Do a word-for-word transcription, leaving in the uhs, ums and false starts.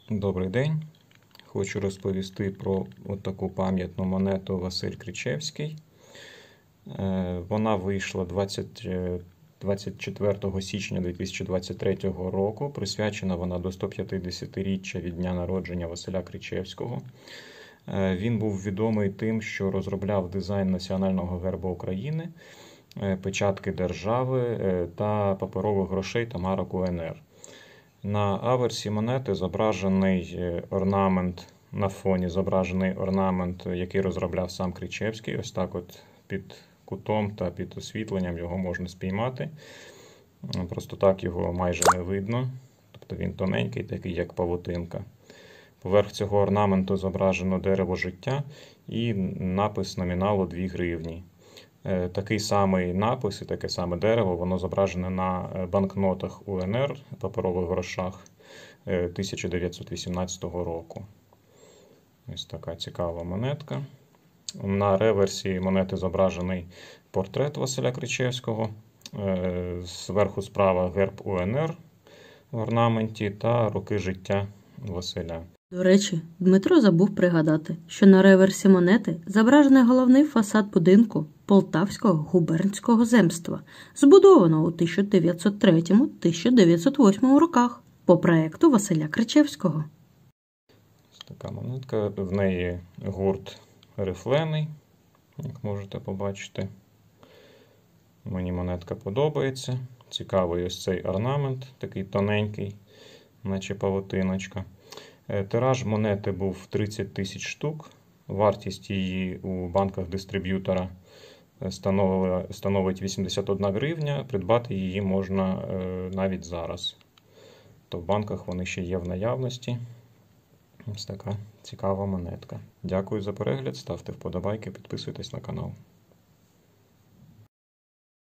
Добрий день. Хочу розповісти про таку пам'ятну монету Василь Кричевський. Вона вийшла двадцять четвертого січня дві тисячі двадцять третього року. Присвячена вона до сто п'ятдесятиріччя від дня народження Василя Кричевського. Він був відомий тим, що розробляв дизайн національного герба України, печатки держави та паперових грошей та марок У Н Р. На аверсі монети зображений орнамент, на фоні зображений орнамент, який розробляв сам Кричевський. Ось так от під кутом та під освітленням його можна спіймати. Просто так його майже не видно. Тобто він тоненький, такий як павутинка. Поверх цього орнаменту зображено дерево життя і напис номіналу дві гривні. Такий самий напис і таке саме дерево, воно зображене на банкнотах У Н Р, паперових грошах тисяча дев'ятсот вісімнадцятого року. Ось така цікава монетка. На реверсі монети зображений портрет Василя Кричевського. Зверху справа герб У Н Р в орнаменті та роки життя Василя. До речі, Дмитро забув пригадати, що на реверсі монети зображений головний фасад будинку Полтавського губернського земства, збудованого у тисяча дев'ятсот третьому - тисяча дев'ятсот восьмому роках по проекту Василя Кричевського. Ось така монетка, в неї гурт рифлений, як можете побачити. Мені монетка подобається. Цікавий ось цей орнамент, такий тоненький, наче павутиночка. Тираж монети був тридцять тисяч штук. Вартість її у банках дистриб'ютора становить вісімдесят одна гривня. Придбати її можна навіть зараз. То в банках вони ще є в наявності. Ось така цікава монетка. Дякую за перегляд, ставте вподобайки, підписуйтесь на канал.